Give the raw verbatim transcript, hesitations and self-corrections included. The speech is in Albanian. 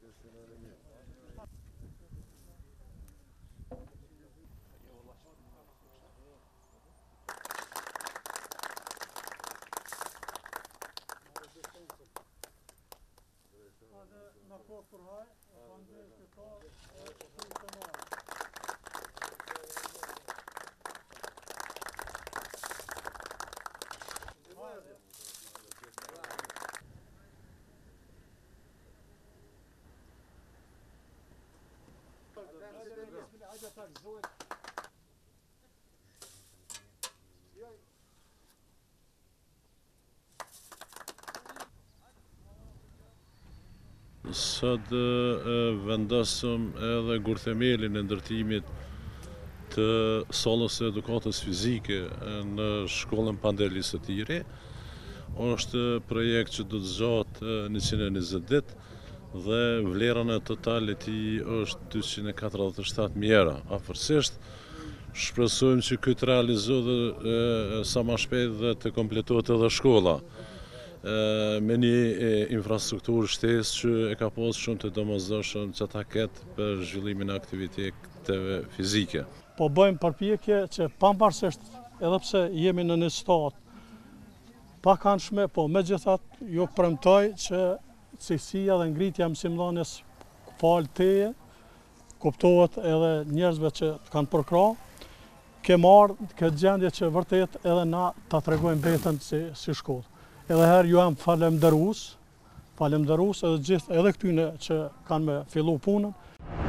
Sot vendosëm edhe gurthemelin e ndërtimit të sallës së edukatës fizike në shkollën Pandeli Sotiri. Është projekt që do të zgjatë njëqind e njëzet ditë dhe vlerën e total e tij është dyqind e katërdhjetë e shtatë mijë euro afërsisht. Shpresojmë që ky të realizohet sa më shpejt dhe të kompletohet edhe shkolla me një infrastrukturë shtesë që e ka pasur shumë të domosdoshëm që ta ketë për zhvillimin e aktiviteteve fizike. Po bëjmë përpjekje që pavarësisht edhe pse jemi në një stat pakëndshme, po megjithatë ju premtoj që cilësia dhe ngritja e mësimdhënies falë teje kuptohet edhe njerëzve që kanë përkrah, ke marrë këtë gjendje që vërtet edhe na ta tregojmë veten si, si shkollë. Edhe herë ju jam falemnderues, falemnderues edhe gjithë edhe këtyne që kanë me fillu punën.